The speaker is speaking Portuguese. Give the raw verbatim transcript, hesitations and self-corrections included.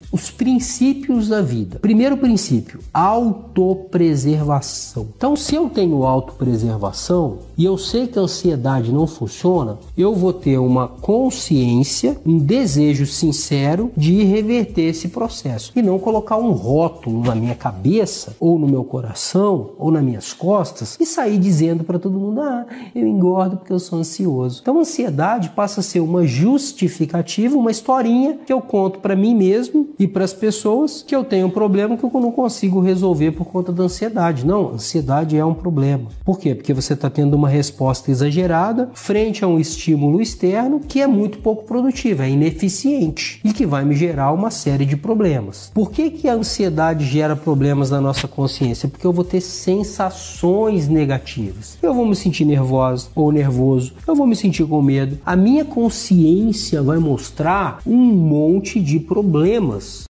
os princípios da vida. Primeiro princípio, autopreservação. Então, se eu tenho autopreservação e eu sei que a ansiedade não funciona, eu vou ter uma consciência, um desejo sincero de reverter esse processo e não colocar um rótulo na minha cabeça ou no meu coração ou nas minhas costas e sair dizendo para todo mundo: ah, eu engordo porque eu sou ansioso. Então, a ansiedade passa a ser uma justificativa, uma historinha que eu conto para mim mesmo e para as pessoas que eu tenho um problema que eu não consigo resolver por conta da ansiedade. Não, a ansiedade é um problema. Por quê? Porque você está tendo uma resposta exagerada frente a um estímulo externo que é muito pouco produtivo, é ineficiente e que vai me gerar uma série de problemas. Por que que a ansiedade gera problemas na nossa consciência? Porque eu vou ter sensações negativas. Eu vou me sentir nervosa ou nervoso, eu vou me sentir com medo. A minha consciência vai mostrar um monte de problemas